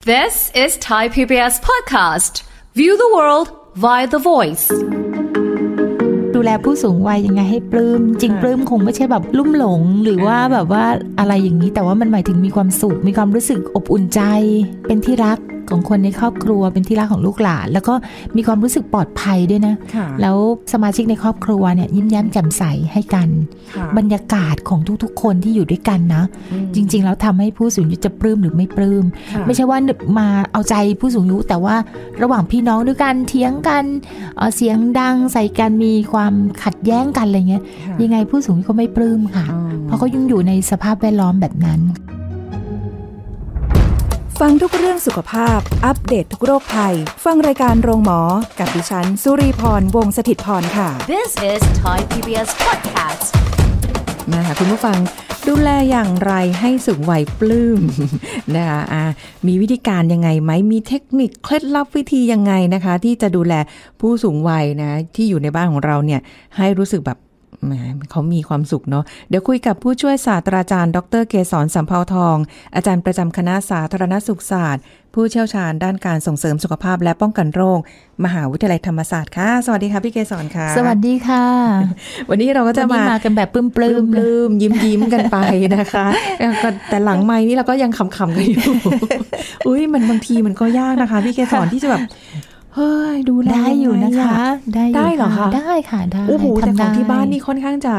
This is Thai PBS podcast. View the world via the voice. ดูแลผู้สูงวัยยังไงให้ปลื้มจริงปลื้มคงไม่ใช่แบบลุ่มหลงหรือว่าแบบว่าอะไรอย่างนี้แต่ว่ามันหมายถึงมีความสุขมีความรู้สึกอบอุ่นใจเป็นที่รักของคนในครอบครัวเป็นที่รักของลูกหลานแล้วก็มีความรู้สึกปลอดภัยด้วยนะแล้วสมาชิกในครอบครัวเนี่ยยิ้มแย้มแจ่มใสให้กันบรรยากาศของทุกๆคนที่อยู่ด้วยกันนะจริงๆแล้วทำให้ผู้สูงอายุจะปลื้มหรือไม่ปลื้มไม่ใช่ว่ามาเอาใจผู้สูงอายุแต่ว่าระหว่างพี่น้องด้วยกันเถียงกันเสียงดังใส่กันมีความขัดแย้งกันอะไรเงี้ยยังไงผู้สูงอายุก็ไม่ปลื้มค่ะเพราะเขายังอยู่ในสภาพแวดล้อมแบบนั้นฟังทุกเรื่องสุขภาพอัปเดต ทุกโรคภัยฟังรายการโรงหมอกับดิฉันสุรีพรวงศ์สถิตพรค่ะ This is Thai PBS podcast นะคะคุณผู้ฟังดูแลอย่างไรให้สูงวัยปลื้มนะคะมีวิธีการยังไงไหมมีเทคนิคเคล็ดลับวิธียังไงนะคะที่จะดูแลผู้สูงวัยนะที่อยู่ในบ้านของเราเนี่ยให้รู้สึกแบบเขามีความสุขเนาะเดี๋ยวคุยกับผู้ช่วยศาสตราจารย์ดร.เกษร สำเภาทองอาจารย์ประจำคณะสาธารณสุขศาสตร์ผู้เชี่ยวชาญด้านการส่งเสริมสุขภาพและป้องกันโรคมหาวิทยาลัยธรรมศาสตร์ค่ะสวัสดีค่ะพี่เกษรค่ะสวัสดีค่ะวันนี้เราก็จะมากันแบบปลื้มยิ้มกันไปนะคะแต่หลังไมค์นี่เราก็ยังขำๆกันอยู่อุ้ยมันบางทีมันก็ยากนะคะพี่เกษรที่จะแบบเฮ้ยดูแลได้อยู่นะคะได้เหรอคะได้ค่ะได้โอ้โหแต่ของที่บ้านนี่ค่อนข้างจะ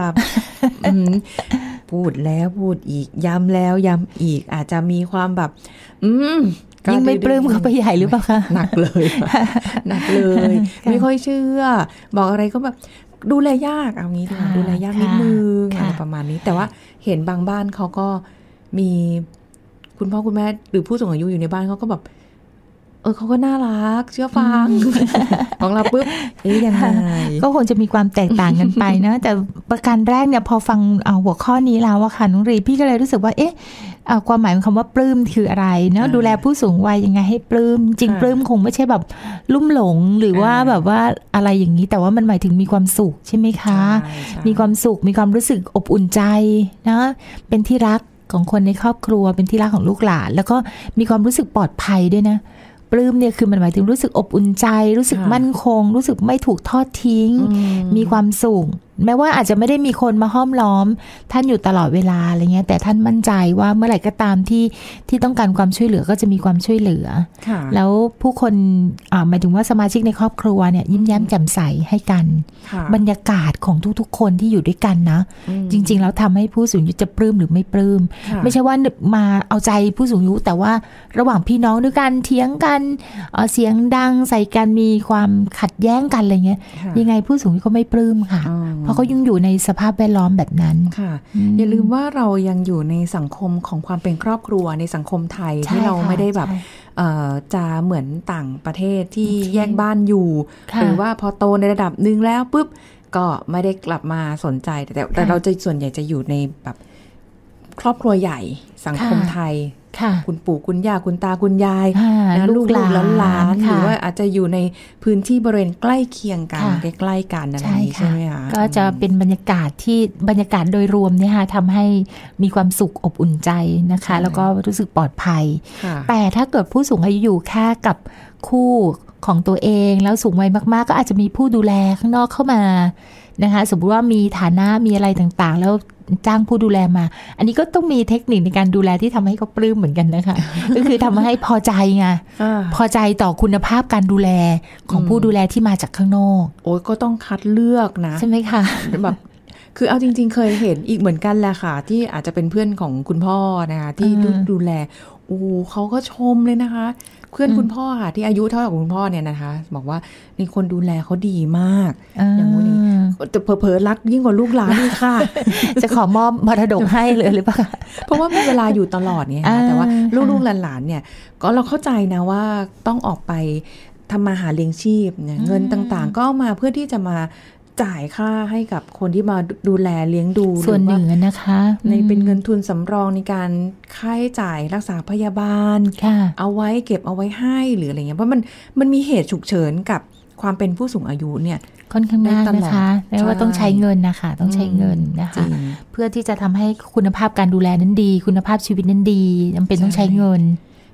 พูดแล้วพูดอีกย้ำแล้วย้ำอีกอาจจะมีความแบบยิ่งไม่ปลื้มเขาไปใหญ่หรือเปล่าคะหนักเลยไม่ค่อยเชื่อบอกอะไรก็แบบดูแลยากเอางี้ดีกว่าดูแลยากนิดนึงอะไรประมาณนี้แต่ว่าเห็นบางบ้านเขาก็มีคุณพ่อคุณแม่หรือผู้สูงอายุอยู่ในบ้านเขาก็แบบเขาก็น่ารักเชื่อฟัง ของเราปุ๊บยังไงก็คงจะมีความแตกต่างกันไปนะแต่ประการแรกเนี่ยพอฟังหัวข้อนี้แล้วอะค่ะน้องรีพี่ก็เลยรู้สึกว่าความหมายของคำว่าปลื้มคืออะไรเนาะดูแลผู้สูงวัยยังไงให้ปลื้มจริงปลื้มคงไม่ใช่แบบลุ่มหลงหรือว่าแบบว่าอะไรอย่างนี้แต่ว่ามันหมายถึงมีความสุขใช่ไหมคะมีความสุขมีความรู้สึกอบอุ่นใจนะเป็นที่รักของคนในครอบครัวเป็นที่รักของลูกหลานแล้วก็มีความรู้สึกปลอดภัยด้วยนะปลื้มเนี่ยคือมันหมายถึงรู้สึกอบอุ่นใจรู้สึกมั่นคงรู้สึกไม่ถูกทอดทิ้งมีความสุขแม้ว่าอาจจะไม่ได้มีคนมาห้อมล้อมท่านอยู่ตลอดเวลาอะไรเงี้ยแต่ท่านมั่นใจว่าเมื่อไหร่ก็ตามที่ต้องการความช่วยเหลือก็จะมีความช่วยเหลือแล้วผู้คนหมายถึงว่าสมาชิกในครอบครัวเนี่ยยิ้มแย้มแจ่มใสให้กันบรรยากาศของทุกๆคนที่อยู่ด้วยกันนะจริงๆแล้วทำให้ผู้สูงอายุจะปลื้มหรือไม่ปลื้มไม่ใช่ว่ามาเอาใจผู้สูงอายุแต่ว่าระหว่างพี่น้องด้วยกันเถียงกันเสียงดังใส่กันมีความขัดแย้งกันอะไรเงี้ยยังไงผู้สูงอายุก็ไม่ปลื้มค่ะเพราะเขายังอยู่ในสภาพแวดล้อมแบบนั้นค่ะอย่าลืมว่าเรายังอยู่ในสังคมของความเป็นครอบครัวในสังคมไทยที่เราไม่ได้แบบจะเหมือนต่างประเทศที่แยกบ้านอยู่หรือว่าพอโตในระดับนึงแล้วปุ๊บก็ไม่ได้กลับมาสนใจแต่เราจะส่วนใหญ่จะอยู่ในแบบครอบครัวใหญ่สังคมไทยคุณปู่คุณย่าคุณตาคุณยายลูกหลานหรือว่าอาจจะอยู่ในพื้นที่บริเวณใกล้เคียงกันใกล้ๆกันอะไรอย่างนี้ใช่ไหมคะก็จะเป็นบรรยากาศโดยรวมเนี่ยค่ะทำให้มีความสุขอบอุ่นใจนะคะแล้วก็รู้สึกปลอดภัยแต่ถ้าเกิดผู้สูงอายุอยู่แค่กับคู่ของตัวเองแล้วสูงวัยมากๆก็อาจจะมีผู้ดูแลข้างนอกเข้ามานะคะสมมติว่ามีฐานะมีอะไรต่างๆแล้วจ้างผู้ดูแลมาอันนี้ก็ต้องมีเทคนิคในการดูแลที่ทำให้เขาปลื้มเหมือนกันนะคะ ก็คือทำให้พอใจไงพอใจต่อคุณภาพการดูแลของผู้ดูแลที่มาจากข้างนอกโอ้ยก็ต้องคัดเลือกนะใช่ไหมคะแบบคือเอาจริงๆเคยเห็นอีกเหมือนกันแหละค่ะที่อาจจะเป็นเพื่อนของคุณพ่อนะคะที่ดูแลโอ้เขาก็ชมเลยนะคะเพื่อนคุณพ่อค่ะที่อายุเท่ากับคุณพ่อเนี่ยนะคะบอกว่านี่คนดูแลเขาดีมากอย่างนี้แต่เผลอๆรักยิ่งกว่าลูกหลานเลยค่ะจะขอมอบมรดกให้เลยหรือเปล่าเพราะว่ามีเวลาอยู่ตลอดเนี่ยแต่ว่าลูกๆหลานๆเนี่ยก็เราเข้าใจนะว่าต้องออกไปทำมาหาเลี้ยงชีพเนี่ยเงินต่างๆก็เอามาเพื่อที่จะมาจ่ายค่าให้กับคนที่มาดูแลเลี้ยงดูส่วนหนึ่งนะคะในเป็นเงินทุนสำรองในการค่าใช้จ่ายรักษาพยาบาลเอาไว้เก็บเอาไว้ให้หรืออะไรเงี้ยเพราะมันมีเหตุฉุกเฉินกับความเป็นผู้สูงอายุเนี่ยค่อนข้างมากนะคะแม้ว่าต้องใช้เงินนะคะต้องใช้เงินนะคะเพื่อที่จะทำให้คุณภาพการดูแลนั้นดีคุณภาพชีวิตนั้นดีจำเป็นต้องใช้เงิน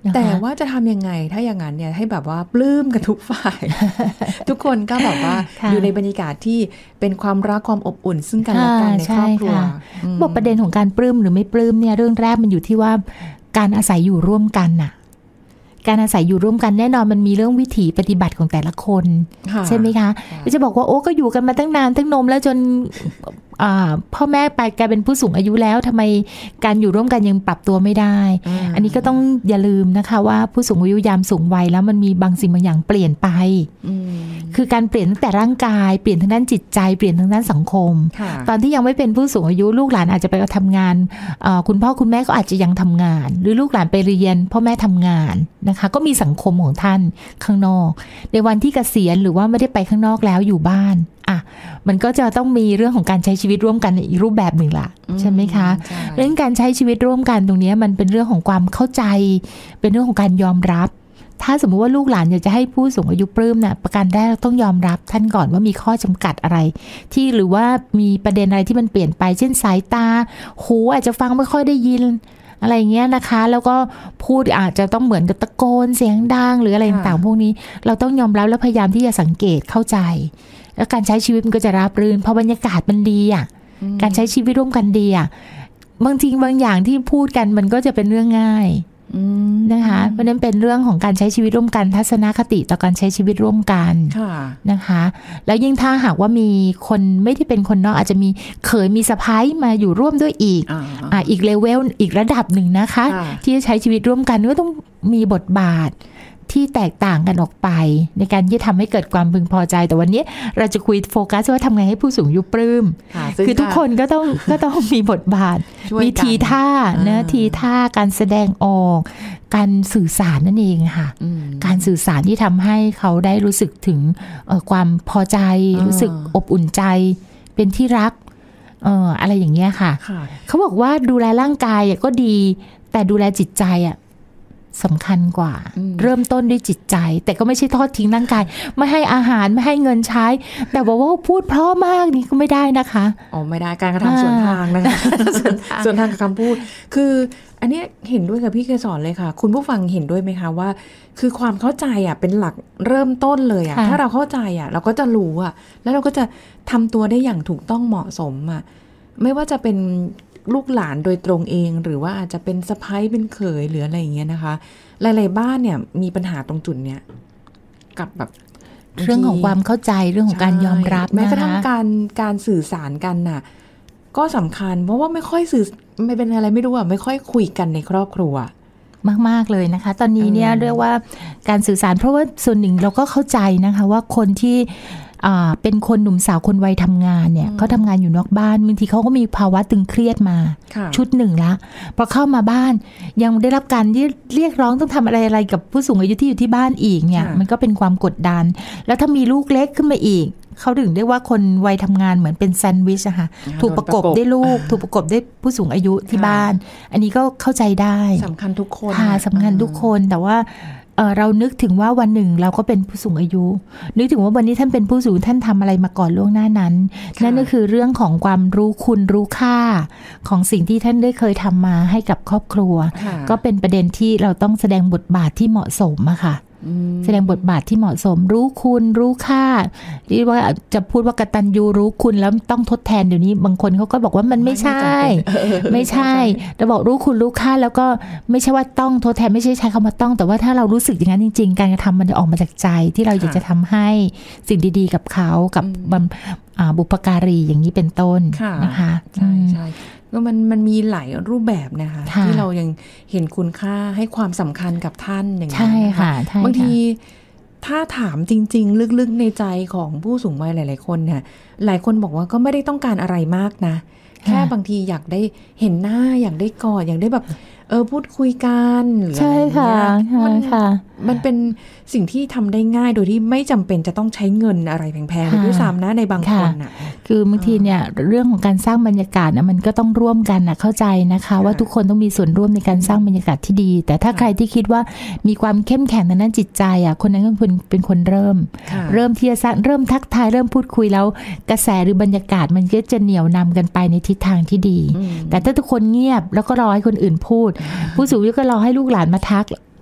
นะคะแต่ว่าจะทำยังไงถ้าอย่างนั้นเนี่ยให้แบบว่าปลื้มกันทุกฝ่าย ทุกคนก็แบบว่าอยู่ในบรรยากาศที่เป็นความรักความอบอุ่นซึ่งกันและกันในครอบครัวบอกประเด็นของการปลื้มหรือไม่ปลื้มเนี่ยเรื่องแรกมันอยู่ที่ว่าการอาศัยอยู่ร่วมกันน่ะการอาศัยอยู่ร่วมกันแน่นอนมันมีเรื่องวิถีปฏิบัติของแต่ละคนใช่ไหมคะจะบอกว่าโอ้ก็อยู่กันมาตั้งนานตั้งนมแล้วจนพ่อแม่ไปกลายเป็นผู้สูงอายุแล้วทำไมการอยู่ร่วมกันยังปรับตัวไม่ได้ อันนี้ก็ต้องอย่าลืมนะคะว่าผู้สูงอายุยามสูงวัยแล้วมันมีบางสิ่งบางอย่างเปลี่ยนไปคือการเปลี่ยนตั้งแต่ร่างกายเปลี่ยนทางด้านจิตใจเปลี่ยนทางด้านสังคมตอนที่ยังไม่เป็นผู้สูงอายุลูกหลานอาจจะไปทำงานคุณพ่อคุณแม่ก็อาจจะยังทำงานหรือลูกหลานไปเรียนพ่อแม่ทำงานนะคะก็มีสังคมของท่านข้างนอกในวันที่เกษียณหรือว่าไม่ได้ไปข้างนอกแล้วอยู่บ้านมันก็จะต้องมีเรื่องของการใช้ชีวิตร่วมกันในอีกรูปแบบหนึ่งล่ะใช่ไหมคะเรื่องการใช้ชีวิตร่วมกันตรงนี้มันเป็นเรื่องของความเข้าใจเป็นเรื่องของการยอมรับถ้าสมมุติว่าลูกหลานอยากจะให้ผู้สูงอายุปลื้มประการแรกต้องยอมรับท่านก่อนว่ามีข้อจำกัดอะไรที่หรือว่ามีประเด็นอะไรที่มันเปลี่ยนไปเช่นสายตาหูอาจจะฟังไม่ค่อยได้ยินอะไรเงี้ยนะคะแล้วก็พูดอาจจะต้องเหมือนกับตะโกนเสียงดังหรืออะไรต่างๆพวกนี้เราต้องยอมรับและพยายามที่จะสังเกตเข้าใจแล้วการใช้ชีวิตมันก็จะราบรื่นเพราะบรรยากาศมันดีการใช้ชีวิตร่วมกันดีบางทีบางอย่างที่พูดกันมันก็จะเป็นเรื่องง่ายนะคะเพราะนั้นเป็นเรื่องของการใช้ชีวิตร่วมกันทัศนคติต่อการใช้ชีวิตร่วมกันนะคะแล้วยิ่งถ้าหากว่ามีคนไม่ได้เป็นคนนอกอาจจะมีเขยมีสะใภ้มาอยู่ร่วมด้วยอีกเลเวลอีกระดับหนึ่งนะคะที่จะใช้ชีวิตร่วมกันก็ต้องมีบทบาทที่แตกต่างกันออกไปในการที่ทำให้เกิดความพึงพอใจแต่วันนี้เราจะคุยโฟกัสว่าทำไงให้ผู้สูงอายุปลื้มคือทุกคนก็ต้องมีบทบาทมีทีท่านะทีท่าการแสดงออกการสื่อสารนั่นเองค่ะการสื่อสารที่ทำให้เขาได้รู้สึกถึงความพอใจรู้สึกอบอุ่นใจเป็นที่รักอะไรอย่างเงี้ยค่ะเขาบอกว่าดูแลร่างกายก็ดีแต่ดูแลจิตใจสำคัญกว่าเริ่มต้นด้วยจิตใจแต่ก็ไม่ใช่ทอดทิ้งร่างกายไม่ให้อาหารไม่ให้เงินใช้แต่บอกว่าพูดเพราะมากนี่ก็ไม่ได้นะคะไม่ได้การกระทำส่วนทางนะคะ ส่วนทางกับคำพูดคืออันนี้เห็นด้วยกับพี่เกศรเลยค่ะคุณผู้ฟังเห็นด้วยไหมคะว่าคือความเข้าใจเป็นหลักเริ่มต้นเลยถ้าเราเข้าใจเราก็จะรู้แล้วเราก็จะทำตัวได้อย่างถูกต้องเหมาะสมไม่ว่าจะเป็นลูกหลานโดยตรงเองหรือว่าอาจจะเป็นสะใภ้เป็นเขยหรืออะไรอย่างเงี้ยนะคะหลายๆบ้านเนี่ยมีปัญหาตรงจุดเนี้ยกับแบบเรื่องของความเข้าใจเรื่องของการยอมรับแม้กระทั่งการสื่อสารกันก็สำคัญเพราะว่าไม่ค่อยไม่เป็นอะไรไม่รู้ไม่ค่อยคุยกันในครอบครัวมากๆเลยนะคะตอนนี้เนี่ยเรียกว่าการสื่อสารเพราะว่าส่วนหนึ่งเราก็เข้าใจนะคะว่าคนที่เป็นคนหนุ่มสาวคนวัยทำงานเนี่ยเขาทำงานอยู่นอกบ้านบางทีเขาก็มีภาวะตึงเครียดมาชุดหนึ่งละพอเข้ามาบ้านยังได้รับการเรียกร้องต้องทำอะไรกับผู้สูงอายุที่อยู่ที่บ้านอีกเนี่ยมันก็เป็นความกดดันแล้วถ้ามีลูกเล็กขึ้นมาอีกเขาถึงเรียกว่าคนวัยทำงานเหมือนเป็นแซนด์วิชค่ะถูกประกบด้วยลูกถูกประกบด้วยผู้สูงอายุที่บ้านอันนี้ก็เข้าใจได้สำคัญทุกคนค่ะสำคัญทุกคนแต่ว่าเรานึกถึงว่าวันหนึ่งเราก็เป็นผู้สูงอายุนึกถึงว่าวันนี้ท่านเป็นผู้สูงท่านทำอะไรมาก่อนล่วงหน้านั้นนั่นก็คือเรื่องของความรู้คุณรู้ค่าของสิ่งที่ท่านได้เคยทำมาให้กับครอบครัวก็เป็นประเด็นที่เราต้องแสดงบทบาทที่เหมาะสมค่ะแสดงบทบาทที่เหมาะสมรู้คุณรู้ค่าที่ว่าจะพูดว่ากตัญญูรู้คุณแล้วต้องทดแทนเดี๋ยวนี้บางคนเขาก็บอกว่ามันไม่ใช่ไม่ใช่เราบอกรู้คุณรู้ค่าแล้วก็ไม่ใช่ว่าต้องทดแทนไม่ใช่ใช้คำว่าต้องแต่ว่าถ้าเรารู้สึกอย่างนั้นจริงๆการกระทำมันจะออกมาจากใจที่เราอยากจะทำให้สิ่งดีๆกับเขากับบุพการีอย่างนี้เป็นต้นนะคะใช่ใช่ก็มันมีหลายรูปแบบนะคะที่เรายังเห็นคุณค่าให้ความสำคัญกับท่านอย่างนี้นะคะบางทีถ้าถามจริงๆลึกๆในใจของผู้สูงวัยหลายๆคนเนี่ยหลายคนบอกว่าก็ไม่ได้ต้องการอะไรมากนะแค่บางทีอยากได้เห็นหน้าอยากได้กอดอยากได้แบบพูดคุยกันหรืออะไรอย่างเงี้ยมันเป็นสิ่งที่ทำได้ง่ายโดยที่ไม่จำเป็นจะต้องใช้เงินอะไรแพงๆเลยด้วยซ้ำนะในบางคนน่ะคือบางทีเนี่ยเรื่องของการสร้างบรรยากาศนะมันก็ต้องร่วมกันนะเข้าใจนะคะว่าทุกคนต้องมีส่วนร่วมในการสร้างบรรยากาศที่ดีแต่ถ้าใครที่คิดว่ามีความเข้มแข็งในด้านจิตใจคนนั้นเป็นคนเริ่มที่จะสร้างเริ่มทักทายเริ่มพูดคุยแล้วกระแสหรือบรรยากาศมันก็จะเหนี่ยวนำกันไปในทิศทางที่ดีแต่ถ้าทุกคนเงียบแล้วก็รอให้คนอื่นพูดผู้สูงอายุก็รอให้ลูกหลานมาทัก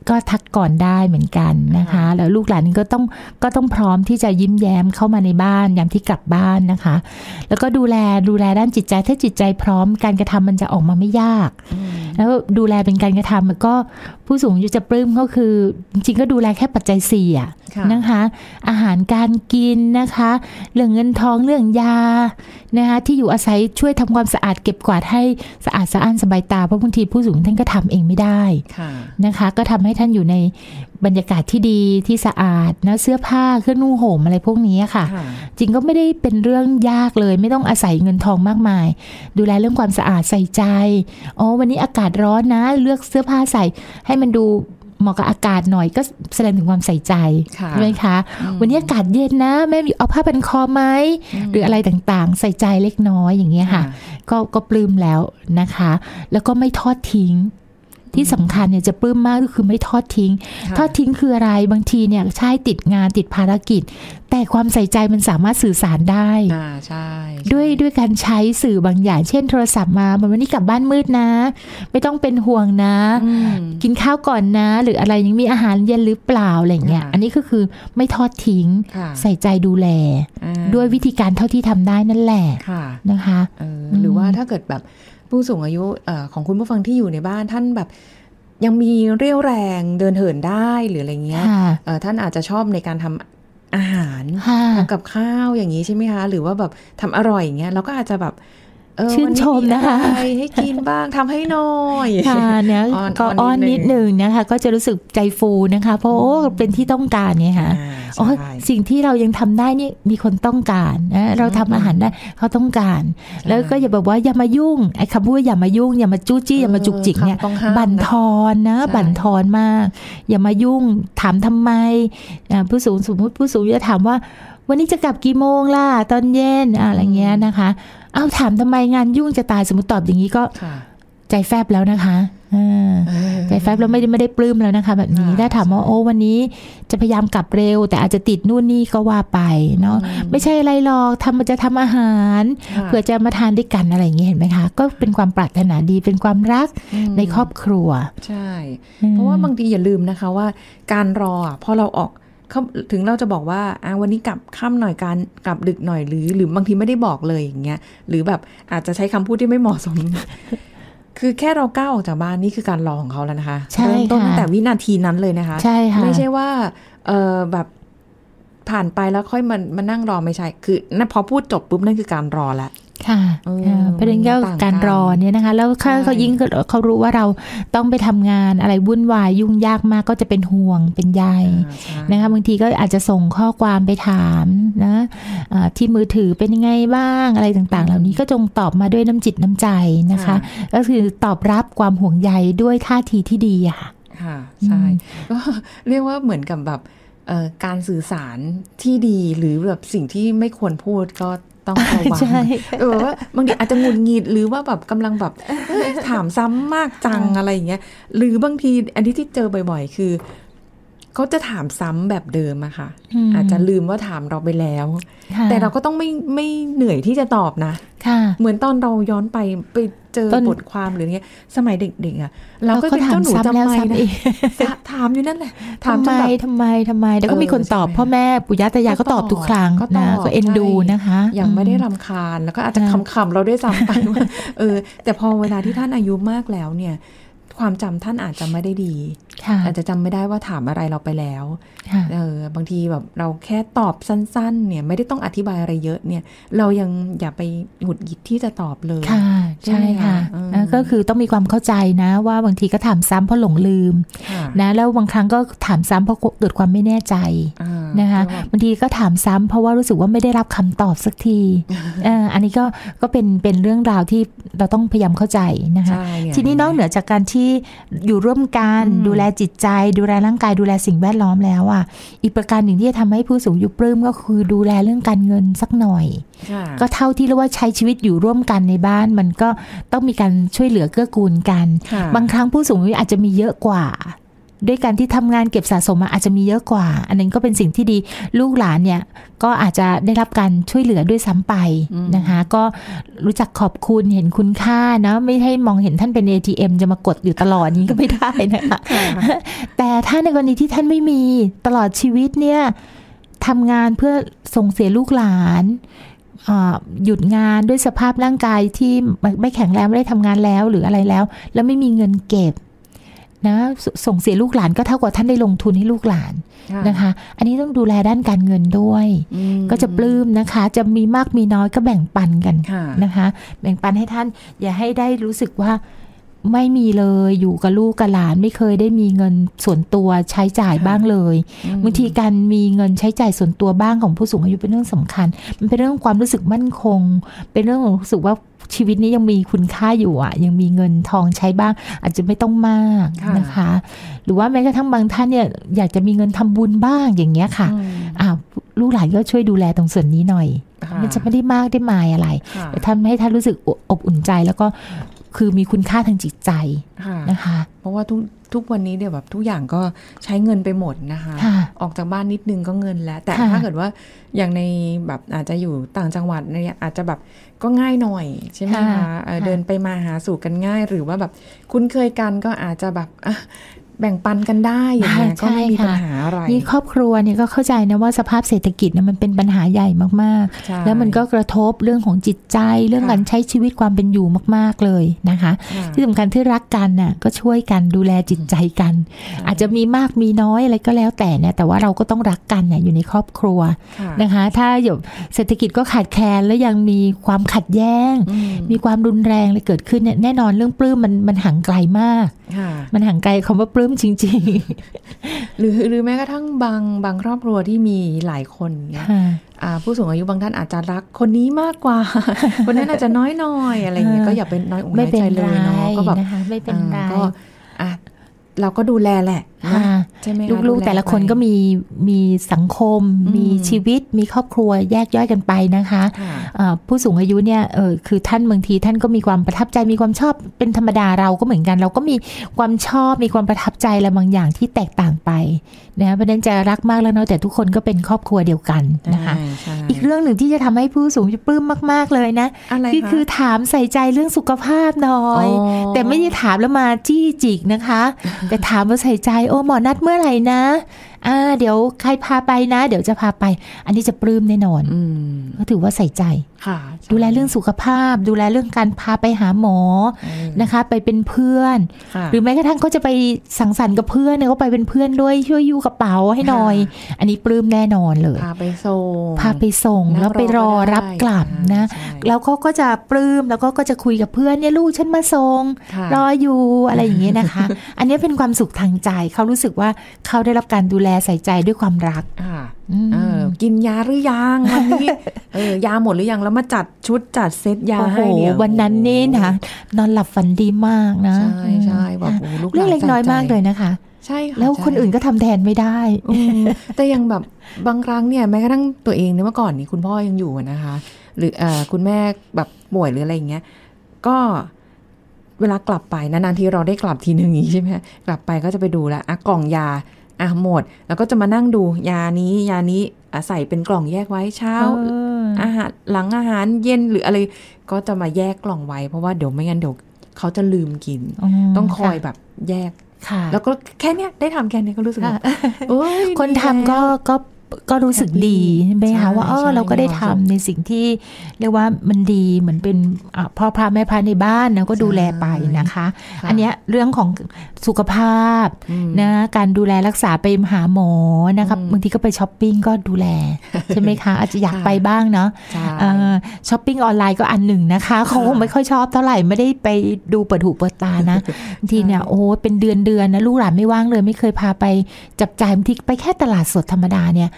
ก็ทักก่อนได้เหมือนกันนะคะแล้วลูกหลานก็ต้องพร้อมที่จะยิ้มแย้มเข้ามาในบ้านยามที่กลับบ้านนะคะแล้วก็ดูแลด้านจิตใจถ้าจิตใจพร้อมการกระทำมันจะออกมาไม่ยากแล้วดูแลเป็นการกระทำมันก็ผู้สูงอายุจะปลื้มก็คือจริงๆก็ดูแลแค่ปัจจัย4นะคะอาหารการกินนะคะเรื่องเงินทองเรื่องยานะคะที่อยู่อาศัยช่วยทำความสะอาดเก็บกวาดให้สะอาดสะอ้านสบายตาเพราะบางทีผู้สูงท่านก็ทำเองไม่ได้นะคะก็ทำให้ท่านอยู่ในบรรยากาศที่ดีที่สะอาดนะเสื้อผ้าเครื่องนุ่งห่มอะไรพวกนี้ค่ะจริงก็ไม่ได้เป็นเรื่องยากเลยไม่ต้องอาศัยเงินทองมากมายดูแลเรื่องความสะอาดใส่ใจวันนี้อากาศร้อนนะเลือกเสื้อผ้าใส่ให้มันดูเหมาะกับอากาศหน่อยก็แสดงถึงความใส่ใจใช่ไหมคะวันนี้อากาศเย็นนะแม่เอาผ้าพันคอไหมหรืออะไรต่างๆใส่ใจเล็กน้อยอย่างเงี้ยค่ะก็ปลื้มแล้วนะคะแล้วก็ไม่ทอดทิ้งที่สำคัญเนี่ยจะปลื้มมากก็คือไม่ทอดทิ้งคืออะไรบางทีเนี่ยใช่ติดงานติดภารกิจแต่ความใส่ใจมันสามารถสื่อสารได้ใช่ด้วยการใช้สื่อบางอย่างเช่นโทรศัพท์มาวันนี้กลับบ้านมืดนะไม่ต้องเป็นห่วงนะกินข้าวก่อนนะหรืออะไรยังมีอาหารเย็นหรือเปล่าอะไรเงี้ยอันนี้ก็คือไม่ทอดทิ้งใส่ใจดูแลด้วยวิธีการเท่าที่ทำได้นั่นแหละนะคะหรือว่าถ้าเกิดแบบผู้สูงอายุของคุณผู้ฟังที่อยู่ในบ้านท่านแบบยังมีเรี่ยวแรงเดินเหินได้หรืออะไรเงี้ยท่านอาจจะชอบในการทำอาหารทำกับข้าวอย่างนี้ใช่ไหมคะหรือว่าแบบทำอร่อยอย่างเงี้ยเราก็อาจจะแบบชื่นชมนะคะให้กินบ้างทำให้น้อยค่ะเนี่ยก็อ้อนนิดนึงนะคะก็จะรู้สึกใจฟูนะคะเพราะเป็นที่ต้องการเนี่ยค่ะสิ่งที่เรายังทำได้นี่มีคนต้องการนะเราทำอาหารได้เขาต้องการแล้วก็อย่าแบบว่าอย่ามายุ่งไอ้คำพูดอย่ามายุ่งอย่ามาจู้จี้อย่ามาจุกจิกเนี่ยบั่นทอนนะบั่นทอนมากอย่ามายุ่งถามทำไมสมมติผู้สูงจะถามว่าวันนี้จะกลับกี่โมงล่ะตอนเย็นอะไรเงี้ยนะคะเอาถามทำไมงานยุ่งจะตายสมมติตอบอย่างนี้ก็ใจแฟบแล้วนะคะใจแฟบแล้วไม่ได้ปลื้มแล้วนะคะแบบนี้ถ้าถามว่าวันนี้จะพยายามกลับเร็วแต่อาจจะติดนู่นนี่ก็ว่าไปเนาะไม่ใช่อะไรหรอกจะทำอาหารเพื่อจะมาทานด้วยกันอะไรอย่างนี้เห็นไหมคะก็เป็นความปรารถนาดีเป็นความรักในครอบครัวใช่เพราะว่าบางทีอย่าลืมนะคะว่าการรอพอเราออกถึงเราจะบอกว่าวันนี้กลับค่ำหน่อยการกลับดึกหน่อยหรือบางทีไม่ได้บอกเลยอย่างเงี้ยหรือแบบอาจจะใช้คำพูดที่ไม่เหมาะสม คือแค่เราก้าวออกจากบ้านนี่คือการรอของเขาแล้วนะคะเริ่มต้นตั้งแต่วินาทีนั้นเลยนะคะไม่ใช่ว่าแบบผ่านไปแล้วค่อยมานั่งรอไม่ใช่คือพอพูดจบปุ๊บนั่นคือการรอแล้วค่ะประเด็นก็การรอเนี่ยนะคะแล้วเขายิ่งเขารู้ว่าเราต้องไปทำงานอะไรวุ่นวายยุ่งยากมากก็จะเป็นห่วงเป็นใยนะคะบางทีก็อาจจะส่งข้อความไปถามนะที่มือถือเป็นยังไงบ้างอะไรต่างๆเหล่านี้ก็จงตอบมาด้วยน้ำจิตน้ำใจนะคะก็คือตอบรับความห่วงใยด้วยท่าทีที่ดีค่ะใช่ก็เรียกว่าเหมือนกับแบบการสื่อสารที่ดีหรือแบบสิ่งที่ไม่ควรพูดก็ต้องระวังว่าบางทีอาจจะหงุดหงิดหรือว่าแบบกำลังแบบถามซ้ำมากจังอะไรอย่างเงี้ยหรือบางทีอันที่เจอบ่อยๆคือเขาจะถามซ้ำแบบเดิมอะค่ะอาจจะลืมว่าถามเราไปแล้วแต่เราก็ต้องไม่เหนื่อยที่จะตอบนะเหมือนตอนเราย้อนไปเจอบทความหรือเงี้ยสมัยเด็กๆอะเราก็เป็นเจ้าหนูจำไม่นะถามอยู่นั่นแหละทำไมแล้วก็มีคนตอบพ่อแม่ปู่ย่าตายายก็ตอบทุกครั้งนะก็เอ็นดูนะคะยังไม่ได้รำคาญแล้วก็อาจจะขำๆเราด้วยซ้ำไปว่าแต่พอเวลาที่ท่านอายุมากแล้วเนี่ยความจำท่านอาจจะไม่ได้ดีอาจจะจำไม่ได้ว่าถามอะไรเราไปแล้วบางทีแบบเราแค่ตอบสั้นๆเนี่ยไม่ได้ต้องอธิบายอะไรเยอะเนี่ยเรายังอย่าไปหงุดหงิดที่จะตอบเลยใช่ค่ะก็คือต้องมีความเข้าใจนะว่าบางทีก็ถามซ้ำเพราะหลงลืมนะแล้วบางครั้งก็ถามซ้ำเพราะเกิดความไม่แน่ใจนะคะบางทีก็ถามซ้ำเพราะว่ารู้สึกว่าไม่ได้รับคำตอบสักทีอันนี้ก็เป็นเรื่องราวที่เราต้องพยายามเข้าใจนะคะทีนี้นอกเหนือจากการที่อยู่ร่วมกันดูแลจิตใจดูแลร่างกายดูแลสิ่งแวดล้อมแล้วอ่ะอีกประการหนึ่งที่จะทำให้ผู้สูงอายุปลื้มก็คือดูแลเรื่องการเงินสักหน่อยก็เท่าที่เรียกว่าใช้ชีวิตอยู่ร่วมกันในบ้านมันก็ต้องมีการช่วยเหลือเกื้อกูลกันบางครั้งผู้สูงอายุอาจจะมีเยอะกว่าด้วยการที่ทำงานเก็บสะสมอาจจะมีเยอะกว่าอันนั้นก็เป็นสิ่งที่ดีลูกหลานเนี่ยก็อาจจะได้รับการช่วยเหลือด้วยซ้ำไปนะคะก็รู้จักขอบคุณเห็นคุณค่านะไม่ให้มองเห็นท่านเป็น ATM จะมากดอยู่ตลอดนี้ก็ไม่ได้นะคะแต่ถ้าในกรณีที่ท่านไม่มีตลอดชีวิตเนี่ยทำงานเพื่อส่งเสียลูกหลานหยุดงานด้วยสภาพร่างกายที่ไม่แข็งแรงไม่ได้ทำงานแล้วหรืออะไรแล้วไม่มีเงินเก็บนะส่งเสียลูกหลานก็เท่ากับท่านได้ลงทุนให้ลูกหลานนะคะอันนี้ต้องดูแลด้านการเงินด้วยก็จะปลื้มนะคะจะมีมากมีน้อยก็แบ่งปันกันนะคะแบ่งปันให้ท่านอย่าให้ได้รู้สึกว่าไม่มีเลยอยู่กับลูกกับหลานไม่เคยได้มีเงินส่วนตัวใช้จ่ายบ้างเลยบางทีการมีเงินใช้จ่ายส่วนตัวบ้างของผู้สูงอายุเป็นเรื่องสำคัญมันเป็นเรื่องความรู้สึกมั่นคงเป็นเรื่องของรู้สึกว่าชีวิตนี้ยังมีคุณค่าอยู่ยังมีเงินทองใช้บ้างอาจจะไม่ต้องมากนะคะหรือว่าแม้กระทั่งบางท่านเนี่ยอยากจะมีเงินทำบุญบ้างอย่างเงี้ยค่ะลูกหลานก็ช่วยดูแลตรงส่วนนี้หน่อยมันจะไม่ได้มากได้มายอะไรแต่ทำให้ท่านรู้สึกอบอุ่นใจแล้วก็คือมีคุณค่าทางจิตใจนะคะเพราะว่าทุกวันนี้เดี๋ยวแบบทุกอย่างก็ใช้เงินไปหมดนะคะออกจากบ้านนิดนึงก็เงินแล้วแต่ถ้าเกิดว่าอย่างในแบบอาจจะอยู่ต่างจังหวัดเนี่ยอาจจะแบบก็ง่ายหน่อยใช่ไหมคะเดินไปมาหาสู่กันง่ายหรือว่าแบบคุ้นเคยกันก็อาจจะแบบแบ่งปันกันได้อย่างเงี้ยก็ไม่มีปัญหาอะไรนี่ครอบครัวเนี่ยก็เข้าใจนะว่าสภาพเศรษฐกิจเนี่ยมันเป็นปัญหาใหญ่มากๆแล้วมันก็กระทบเรื่องของจิตใจเรื่องการใช้ชีวิตความเป็นอยู่มากๆเลยนะคะที่สำคัญที่รักกันน่ะก็ช่วยกันดูแลจิตใจกันอาจจะมีมากมีน้อยอะไรก็แล้วแต่เนี่ยแต่ว่าเราก็ต้องรักกันเนี่ยอยู่ในครอบครัวนะคะถ้าอยู่เศรษฐกิจก็ขาดแคลนแล้วยังมีความขัดแย้งมีความรุนแรงอะไรเกิดขึ้นเนี่ยแน่นอนเรื่องปลื้มมันห่างไกลมากมันห่างไกลคำว่าปลื้มจริงๆหรือแม้กระทั่งบางครอบครัวที่มีหลายคนเนี่ยผู้สูงอายุบางท่านอาจจะรักคนนี้มากกว่า คนนั้นอาจจะน้อยหน่อยอะไรเงี้ยก็อย่าเป็นน้อยอกน้อยใจเลยเนาะก็แบบไม่เป็นไรก็เราก็ดูแลแหละใช่ไหมคะลูกๆแต่ละคนก็มีสังคมมีชีวิตมีครอบครัวแยกย่อยกันไปนะคะผู้สูงอายุเนี่ยคือท่านบางทีท่านก็มีความประทับใจมีความชอบเป็นธรรมดาเราก็เหมือนกันเราก็มีความชอบมีความประทับใจอะไรบางอย่างที่แตกต่างไปนะเพราะฉะนั้นจะรักมากแล้วเนาะแต่ทุกคนก็เป็นครอบครัวเดียวกันนะคะอีกเรื่องหนึ่งที่จะทำให้ผู้สูงอายุปลื้มมากๆเลยนะคือถามใส่ใจเรื่องสุขภาพหน่อยแต่ไม่ได้ถามแล้วมาจี้จิกนะคะแต่ถามว่าใส่ใจหมอนัดเมื่อไหร่นะเดี๋ยวใครพาไปนะเดี๋ยวจะพาไปอันนี้จะปลื้มแน่นอนก็ถือว่าใส่ใจดูแลเรื่องสุขภาพดูแลเรื่องการพาไปหาหมอนะคะไปเป็นเพื่อนหรือแม้กระทั่งเขาจะไปสังสรรค์กับเพื่อนเนี่ยเขาไปเป็นเพื่อนด้วยช่วยยูกระเป๋าให้หน่อยอันนี้ปลื้มแน่นอนเลยพาไปส่งแล้วไปรอรับกลับนะแล้วเขาก็จะปลื้มแล้วก็จะคุยกับเพื่อนเนี่ยลูกฉันมาส่งรออยู่อะไรอย่างเงี้ยนะคะอันนี้เป็นความสุขทางใจเขารู้สึกว่าเขาได้รับการดูแลใส่ใจด้วยความรักกินยาหรือยังวันนี้ยาหมดหรือยังแล้วมาจัดชุดจัดเซตยาให้เดี๋ยววันนั้นนี่นะนอนหลับฝันดีมากนะใช่แบบลูกเรื่องเล็กน้อยมากเลยนะคะใช่ค่ะแล้วคนอื่นก็ทำแทนไม่ได้แต่ยังแบบบางครั้งเนี่ยแม้กระทั่งตัวเองเนี่ยเมื่อก่อนนี่คุณพ่อยังอยู่นะคะหรือคุณแม่แบบป่วยหรืออะไรอย่างเงี้ยก็เวลากลับไปนานๆทีเราได้กลับทีนึงอย่างนี้ใช่ไหมกลับไปก็จะไปดูแลกล่องยาหมดแล้วก็จะมานั่งดูยานี้ใส่เป็นกล่องแยกไว้เช้าอาหารหลังอาหารเย็นหรืออะไรก็จะมาแยกกล่องไว้เพราะว่าเดี๋ยวไม่งั้นเดี๋ยวเขาจะลืมกินต้องคอยแบบแยกแล้วก็แค่เนี้ยได้ทำแค่นี้ก็รู้สึกว่าคนทำก็รู้สึกดีใช่ไหมคะว่าเราก็ได้ทำในสิ่งที่เรียกว่ามันดีเหมือนเป็นพ่อพระแม่พระในบ้านนะก็ดูแลไปนะคะอันนี้เรื่องของสุขภาพนะการดูแลรักษาไปหาหมอนะครับบางทีก็ไปช้อปปิ้งก็ดูแลใช่ไหมคะอาจจะอยากไปบ้างเนาะช้อปปิ้งออนไลน์ก็อันหนึ่งนะคะเขาคงไม่ค่อยชอบเท่าไหร่ไม่ได้ไปดูเปิดหูเปิดตานะบางทีเนี่ยเป็นเดือนนะลูกหลานไม่ว่างเลยไม่เคยพาไปจับจ่ายบางทีไปแค่ตลาดสดธรรมดาเนี่ย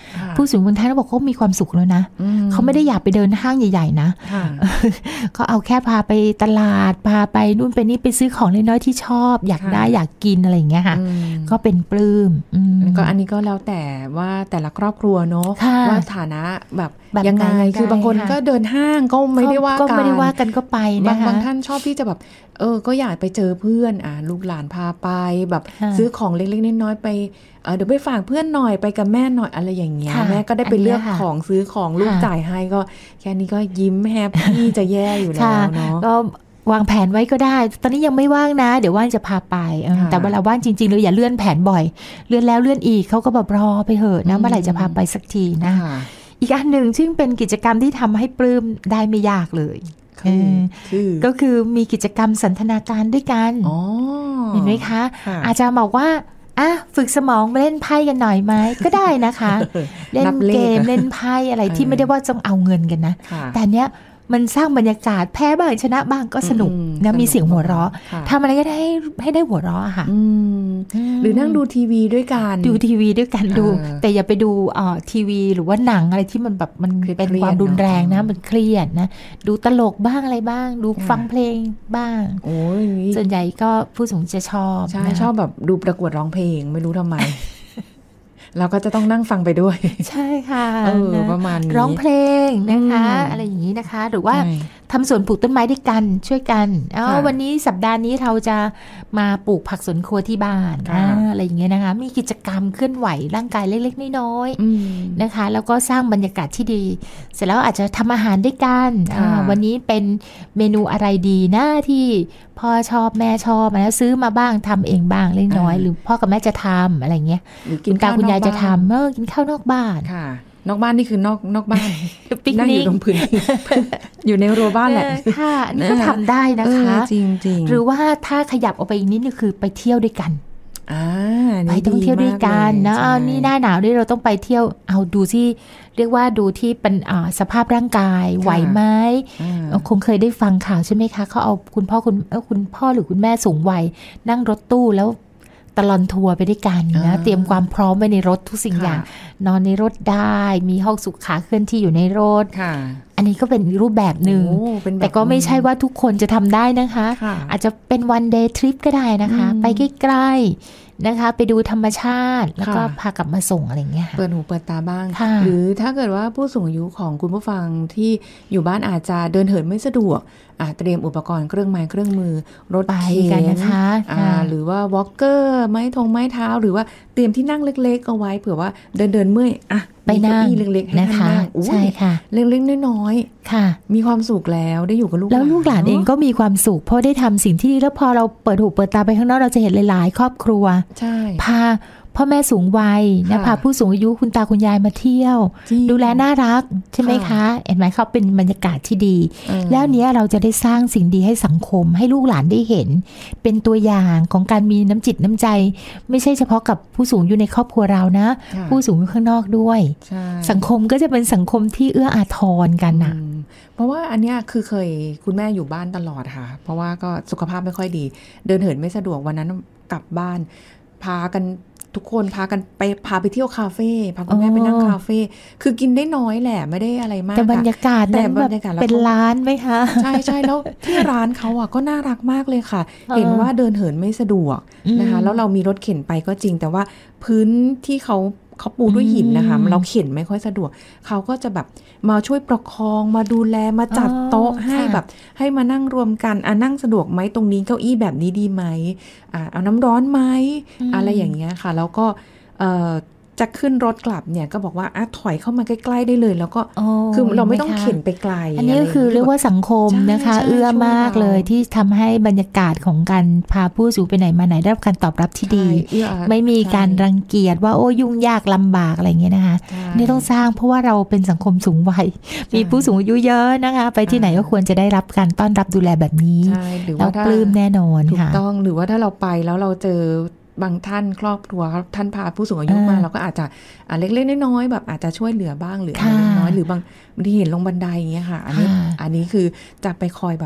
ผู้สูงวัยท่านบอกเขามีความสุขแล้วนะเขาไม่ได้อยากไปเดินห้างใหญ่ๆนะเขาเอาแค่พาไปตลาดพาไปนู่นไปนี่ไปซื้อของเล็กน้อยที่ชอบอยากได้อยากกินอะไรอย่างเงี้ยค่ะก็เป็นปลื้มก็อันนี้ก็แล้วแต่ว่าแต่ละครอบครัวเนาะว่าฐานะแบบยังไงคือบางคนก็เดินห้างก็ไม่ได้ว่ากันก็ไปนะคะบางท่านชอบที่จะแบบก็อยากไปเจอเพื่อนลูกหลานพาไปแบบซื้อของเล็กๆน้อยๆไปเดี๋ยวไปฝากเพื่อนหน่อยไปกับแม่หน่อยอะไรอย่างเงี้ยแม่ก็ได้ไปเลือกของซื้อของลูกจ่ายให้ก็แค่นี้ก็ยิ้มแฮปปี้จะแย่อยู่แล้วเนาะก็วางแผนไว้ก็ได้ตอนนี้ยังไม่ว่างนะเดี๋ยวว่างจะพาไปแต่เวลาว่างจริงๆเราอย่าเลื่อนแผนบ่อยเลื่อนแล้วเลื่อนอีกเขาก็แบบรอไปเถอะนะเมื่อไหร่จะพาไปสักทีนะอีกอันหนึ่งซึ่งเป็นกิจกรรมที่ทำให้ปลื้มได้ไม่ยากเลยก็คือมีกิจกรรมสันทนาการด้วยกันเห็นไหมคะอาจจะบอกว่าฝึกสมองเล่นไพ่กันหน่อยไหมก็ได้นะคะเล่นเกมเล่นไพ่อะไรที่ไม่ได้ว่าต้องเอาเงินกันนะแต่เนี้ยมันสร้างบรรยากาศแพ้บ้างชนะบ้างก็สนุกนะมีเสียงหัวเราะทำอะไรก็ได้ให้ได้หัวเราะค่ะหรือนั่งดูทีวีด้วยกันดูทีวีด้วยกันดูแต่อย่าไปดูทีวีหรือว่าหนังอะไรที่มันแบบมันเป็นความรุนแรงนะมันเครียดนะดูตลกบ้างอะไรบ้างดูฟังเพลงบ้างส่วนใหญ่ก็ผู้สูงจะชอบใช่ชอบแบบดูประกวดร้องเพลงไม่รู้ทำไมเราก็จะต้องนั่งฟังไปด้วยใช่ค่ะประมาณนี้ร้องเพลงนะคะอะไรอย่างนี้นะคะหรือว่าทำสวนปลูกต้นไม้ด้วยกันช่วยกันวันนี้สัปดาห์นี้เราจะมาปลูกผักสวนครัวที่บ้านอะไรอย่างเงี้ยนะคะมีกิจกรรมเคลื่อนไหวร่างกายเล็กๆน้อยๆนะคะแล้วก็สร้างบรรยากาศที่ดีเสร็จแล้วอาจจะทำอาหารด้วยกันวันนี้เป็นเมนูอะไรดีนะที่พ่อชอบแม่ชอบแล้วซื้อมาบ้างทำเองบ้างเล็กน้อยหรือพ่อกับแม่จะทำอะไรเงี้ยคุณตาคุณยายจะทำกินข้าวนอกบ้านนอกบ้านนี่คือนอกบ้านนั่งอยู่ตรงพื้นอยู่ในรั้วบ้านแหละค่ะอันนี้ก็ทำได้นะคะจริงหรือว่าถ้าขยับออกไปอีกนิดนึงคือไปเที่ยวด้วยกันไปต้องเที่ยวด้วยกันนะนี่หน้าหนาวนี่เราต้องไปเที่ยวเอาดูที่เรียกว่าดูที่เป็นสภาพร่างกายไหวไหมคงเคยได้ฟังข่าวใช่ไหมคะเขาเอาคุณพ่อหรือคุณแม่สูงวัยนั่งรถตู้แล้วตลอดทัวร์ไปด้วยกันนะเตรียมความพร้อมไว้ในรถทุกสิ่งอย่างนอนในรถได้มีห้องสุขาเคลื่อนที่อยู่ในรถอันนี้ก็เป็นรูปแบบหนึ่งแต่ก็ไม่ใช่ว่าทุกคนจะทำได้นะคะอาจจะเป็น one day trip ก็ได้นะคะไปใกล้ๆนะคะไปดูธรรมชาติแล้วก็พากลับมาส่งอะไรเงี้ยเปิดหูเปิดตาบ้างหรือถ้าเกิดว่าผู้สูงอายุของคุณผู้ฟังที่อยู่บ้านอาจจะเดินเหินไม่สะดวกเตรียมอุปกรณ์เครื่องไม้เครื่องมือรถเข็นนะคะหรือว่าวอล์กเกอร์ไม้เท้าหรือว่าเตรียมที่นั่งเล็กๆเอาไว้เผื่อว่าเดินเมื่อยไปนั่งเล็กๆนะคะใช่ค่ะเล็กๆน้อยๆค่ะมีความสุขแล้วได้อยู่กับลูกแล้วลูกหลานเองก็มีความสุขเพราะได้ทำสิ่งที่ดีแล้วพอเราเปิดหูเปิดตาไปข้างนอกเราจะเห็นหลายๆครอบครัวใช่พาพ่อแม่สูงวัยนะพาผู้สูงอายุคุณตาคุณยายมาเที่ยวดูแลน่ารักใช่ไหมคะเห็นไหมเขาเป็นบรรยากาศที่ดีแล้วเนี้ยเราจะได้สร้างสิ่งดีให้สังคมให้ลูกหลานได้เห็นเป็นตัวอย่างของการมีน้ำจิตน้ำใจไม่ใช่เฉพาะกับผู้สูงอยู่ในครอบครัวเรานะผู้สูงอยู่ข้างนอกด้วยสังคมก็จะเป็นสังคมที่เอื้ออาทรกันนะเพราะว่าอันเนี้ยคือเคยคุณแม่อยู่บ้านตลอดค่ะเพราะว่าก็สุขภาพไม่ค่อยดีเดินเหินไม่สะดวกวันนั้นกลับบ้านพากันทุกคนพาไปเที่ยวคาเฟ่พาคุณแม่ไปนั่งคาเฟ่คือกินได้น้อยแหละไม่ได้อะไรมากแต่บรรยากาศนั้นแบบเป็นร้านไหมคะใช่แล้วที่ร้านเขาก็น่ารักมากเลยค่ะเห็นว่าเดินเหินไม่สะดวกนะคะแล้วเรามีรถเข็นไปก็จริงแต่ว่าพื้นที่เขาปูด้วยหินนะคะเราเข็นไม่ค่อยสะดวกเขาก็จะแบบมาช่วยประคองมาดูแลมาจัดโต๊ะให้แบบให้มานั่งรวมกันนั่งสะดวกไหมตรงนี้เก้าอี้แบบนี้ดีไหมเอาน้ำร้อนไหมอะไรอย่างเงี้ยค่ะแล้วก็จะขึ้นรถกลับเนี่ยก็บอกว่าถอยเข้ามาใกล้ๆได้เลยแล้วก็คือเราไม่ต้องเข็นไปไกลอันนี้ก็คือเรียกว่าสังคมนะคะเอื้อมากเลยที่ทำให้บรรยากาศของการพาผู้สูงไปไหนมาไหนได้รับการตอบรับที่ดีไม่มีการรังเกียจว่าโอ้ยุ่งยากลำบากอะไรเงี้ยนะคะนี่ต้องสร้างเพราะว่าเราเป็นสังคมสูงวัยมีผู้สูงอายุเยอะนะคะไปที่ไหนก็ควรจะได้รับการต้อนรับดูแลแบบนี้แล้วปลื้มแน่นอนค่ะถูกต้องหรือว่าถ้าเราไปแล้วเราเจอบางท่านครอบครัวท่านพาผู้สูงอายุมาเราก็อาจจะเล็กๆน้อยๆแบบอาจจะช่วยเหลือบ้างหรืออะไรน้อยหรือบางทีเห็นลงบันไดอย่างเงี้ยค่ะอันนี้คือจะไปคอยแบบ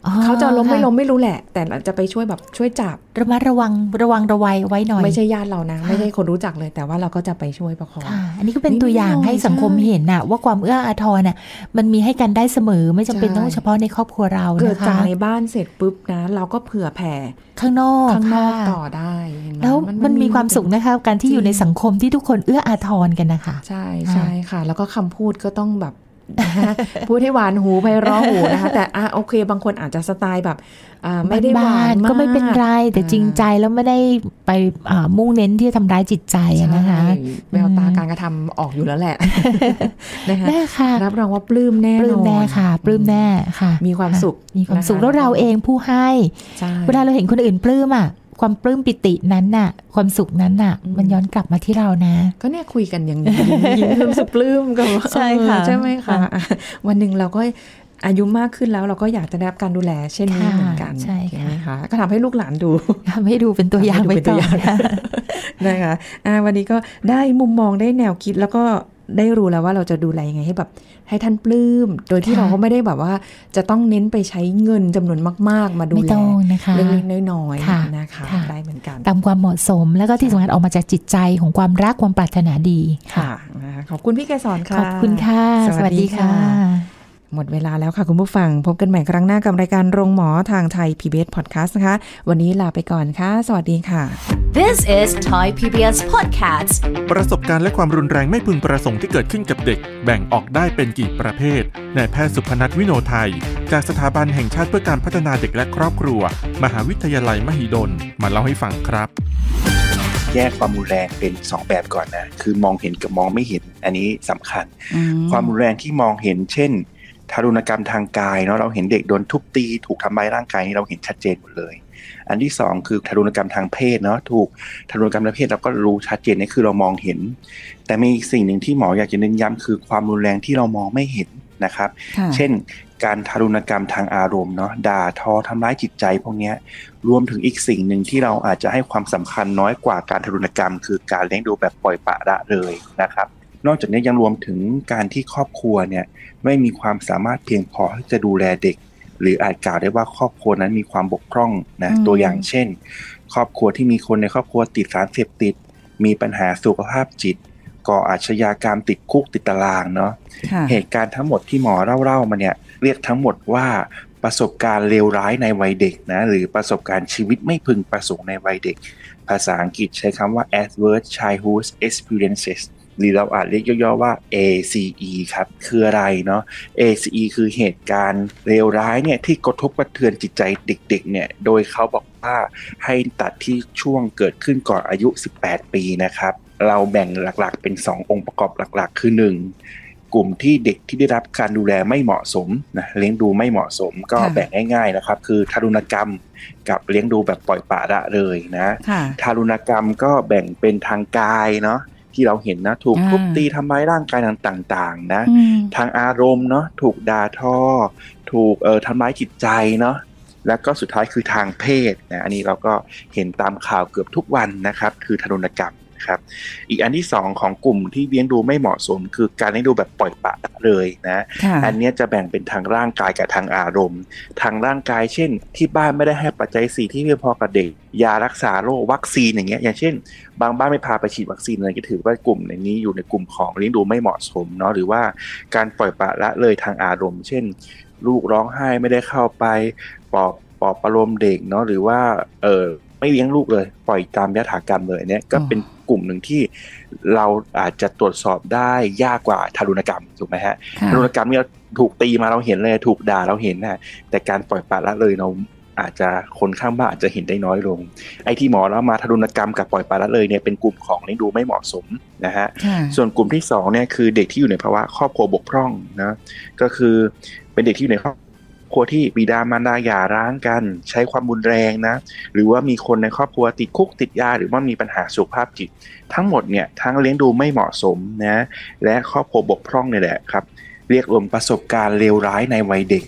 เขาจะล้มไม่ล้มไม่รู้แหละแต่จะไปช่วยแบบช่วยจับระมัดระวังระวัยไว้หน่อยไม่ใช่ญาติเรานะไม่ใช่คนรู้จักเลยแต่ว่าเราก็จะไปช่วยประคองอันนี้ก็เป็นตัวอย่างให้สังคมเห็นน่ะว่าความเอื้ออาทรน่ะมันมีให้กันได้เสมอไม่จำเป็นต้องเฉพาะในครอบครัวเรานะคะเกิดจากในบ้านเสร็จปุ๊บนะเราก็เผื่อแผ่ข้างนอกต่อได้แล้วมันมีความสุขนะคะการที่อยู่ในสังคมที่ทุกคนเอื้ออาทรกันนะคะใช่ใช่ค่ะแล้วก็คำพูดก็ต้องแบบพูดให้หวานหูไพเราะหูนะคะแต่โอเคบางคนอาจจะสไตล์แบบไม่ได้หวานก็ไม่เป็นไรแต่จริงใจแล้วไม่ได้ไปมุ่งเน้นที่จะทำร้ายจิตใจนะคะแววตาการกระทำออกอยู่แล้วแหละนะคะรับรองว่าปลื้มแน่นอนปลื้มแน่ค่ะปลื้มแน่ค่ะมีความสุขแล้วเราเองผู้ให้เวลาเราเห็นคนอื่นปลื้มความปลื้มปิตินั้นน่ะความสุขนั้นน่ะมันย้อนกลับมาที่เรานะก็เนี่ยคุยกันอย่างนี้ยิ้มรู้สึกปลื้มกันใช่ค่ะใช่ไหมคะวันหนึ่งเราก็อายุมากขึ้นแล้วเราก็อยากจะได้รับการดูแลเช่นนี้เหมือนกันใช่ไหมคะก็ทำให้ลูกหลานดูทำให้ดูเป็นตัวอย่างไปต่อนะคะวันนี้ก็ได้มุมมองได้แนวคิดแล้วก็ได้รู้แล้วว่าเราจะดูแลยังไงให้แบบให้ท่านปลื้มโดยที่เราก็ไม่ได้แบบว่าจะต้องเน้นไปใช้เงินจำนวนมากๆมาดูแลเล็กๆน้อยๆนะคะได้เหมือนกันตามความเหมาะสมแล้วก็ที่สำคัญออกมาจากจิตใจของความรักความปรารถนาดีค่ะขอบคุณพี่ไกรสอนค่ะขอบคุณค่ะสวัสดีค่ะหมดเวลาแล้วค่ะคุณผู้ฟังพบกันใหม่ครั้งหน้ากับรายการโรงหมอทางไทย PBS Podcast นะคะวันนี้ลาไปก่อนค่ะสวัสดีค่ะ This is Thai PBS Podcast ประสบการณ์และความรุนแรงไม่พึงประสงค์ที่เกิดขึ้นกับเด็กแบ่งออกได้เป็นกี่ประเภทนายแพทย์สุพนัท วิโนไทยจากสถาบันแห่งชาติเพื่อการพัฒนาเด็กและครอบครัวมหาวิทยาลัยมหิดลมาเล่าให้ฟังครับแยกความรุนแรงเป็น2แบบก่อนนะคือมองเห็นกับมองไม่เห็นอันนี้สำคัญความรุนแรงที่มองเห็นเช่นทารุณกรรมทางกายเนาะเราเห็นเด็กโดนทุบตีถูกทำร้ายร่างกายนี่เราเห็นชัดเจนหมดเลยอันที่2คือทารุณกรรมทางเพศเนาะถูกทารุณกรรมทางเพศเราก็รู้ชัดเจนนี่คือเรามองเห็นแต่มีสิ่งหนึ่งที่หมออยากจะเน้นย้ำคือความรุนแรงที่เรามองไม่เห็นนะครับเช่นการทารุณกรรมทางอารมณ์เนาะด่าทอทำร้ายจิตใจพวกนี้รวมถึงอีกสิ่งหนึ่งที่เราอาจจะให้ความสำคัญน้อยกว่าการทารุณกรรมคือการเลี้ยงดูแบบปล่อยปละละเลยนะครับนอกจากนี้ยังรวมถึงการที่ครอบครัวเนี่ยไม่มีความสามารถเพียงพอที่จะดูแลเด็กหรืออาจกล่าวได้ว่าครอบครัวนั้นมีความบกพร่องนะตัวอย่างเช่นครอบครัวที่มีคนในครอบครัวติดสารเสพติดมีปัญหาสุขภาพจิตก่ออาชญากรรมติดคุกติดตารางเนาะเหตุการณ์ทั้งหมดที่หมอเล่ามาเนี่ยเรียกทั้งหมดว่าประสบการณ์เลวร้ายในวัยเด็กนะหรือประสบการณ์ชีวิตไม่พึงประสงค์ในวัยเด็กภาษาอังกฤษใช้คำว่า adverse childhood experiences หรือเราอาจเรียกย่อๆว่า ACE ครับคืออะไรเนาะ ACE คือเหตุการณ์เลวร้ายเนี่ยที่กระทบกระเทือนจิตใจเด็กๆเนี่ยโดยเขาบอกว่าให้ตัดที่ช่วงเกิดขึ้นก่อนอายุ18ปีนะครับเราแบ่งหลักๆเป็น2องค์ประกอบหลักๆคือ1กลุ่มที่เด็กที่ได้รับการดูแลไม่เหมาะสมนะเลี้ยงดูไม่เหมาะสมก็แบ่งง่ายๆนะครับคือทารุณกรรมกับเลี้ยงดูแบบปล่อยปละละเลยนะทารุณกรรมก็แบ่งเป็นทางกายเนาะที่เราเห็นนะถูกทุบตีทำร้ายร่างกายต่างๆนะทางอารมณ์เนาะถูกด่าทอถูกทำร้ายจิตใจเนาะแล้วก็สุดท้ายคือทางเพศนะอันนี้เราก็เห็นตามข่าวเกือบทุกวันนะครับคือทารุณกรรมครับอีกอันที่2ของกลุ่มที่เลี้ยงดูไม่เหมาะสมคือการเลี้ยงดูแบบปล่อยปละเลยนะอันนี้จะแบ่งเป็นทางร่างกายกับทางอารมณ์ทางร่างกายเช่นที่บ้านไม่ได้ให้ปัจจัย4ที่เพียงพอกับเด็กยารักษาโรควัคซีนอย่างเงี้ยอย่างเช่นบางบ้านไม่พาไปฉีดวัคซีนเลยก็ถือว่ากลุ่มในนี้อยู่ในกลุ่มของเลี้ยงดูไม่เหมาะสมเนาะหรือว่าการปล่อยปละละเลยทางอารมณ์เช่นลูกร้องไห้ไม่ได้เข้าไปปลอบประโลมเด็กเนาะหรือว่าไม่เลี้ยงลูกเลยปล่อยตามยถากรรมเลยเนี่ยก็เป็นกลุ่มหนึ่งที่เราอาจจะตรวจสอบได้ยากกว่าทารุณกรรมถูกไหมฮะทารุณกรรมเนี่ยถูกตีมาเราเห็นเลยถูกด่าเราเห็นนะแต่การปล่อยปละละเลยเราอาจจะคนข้างบ้านอาจจะเห็นได้น้อยลงไอ้ที่หมอแล้วมาทารุณกรรมกับปล่อยปละละเลยเนี่ยเป็นกลุ่มของเลี้ยงดูไม่เหมาะสมนะฮะส่วนกลุ่มที่2เนี่ยคือเด็กที่อยู่ในภาวะครอบครัวบกพร่องนะก็คือเป็นเด็กที่อยู่ในครอบครัวที่บิดามารดาหย่าร้างกันใช้ความรุนแรงนะหรือว่ามีคนในครอบครัวติดคุกติดยาหรือว่ามีปัญหาสุขภาพจิตทั้งหมดเนี่ยทั้งเลี้ยงดูไม่เหมาะสมนะและครอบครัวบกพร่องนี่แหละครับเรียกรวมประสบการณ์เลวร้ายในวัยเด็ก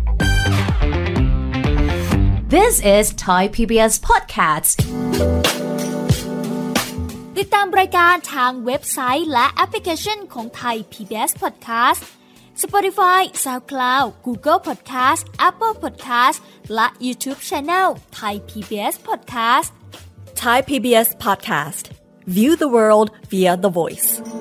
This is Thai PBS Podcast ติดตามรายการทางเว็บไซต์และแอปพลิเคชันของ Thai PBS Podcast Spotify, SoundCloud, Google Podcast, Apple Podcast และ YouTube Channel Thai PBS Podcast Thai PBS Podcast. View the world via the voice.